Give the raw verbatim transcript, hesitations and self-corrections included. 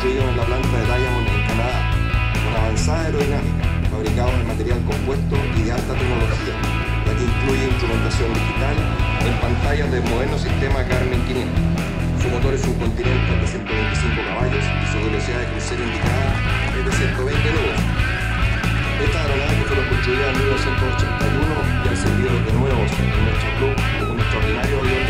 construido en la planta de Diamond en Canadá, con avanzada aerodinámica, fabricado en material compuesto y de alta tecnología, la que incluye instrumentación digital en pantallas del moderno sistema Garmin quinientos. Su motor es un Continental de ciento veinticinco caballos y su velocidad de crucero indicada es de ciento veinte nudos. Esta aeronave que fue construida en mil novecientos ochenta y uno y ha servido de nuevo en nuestro club como un extraordinario avión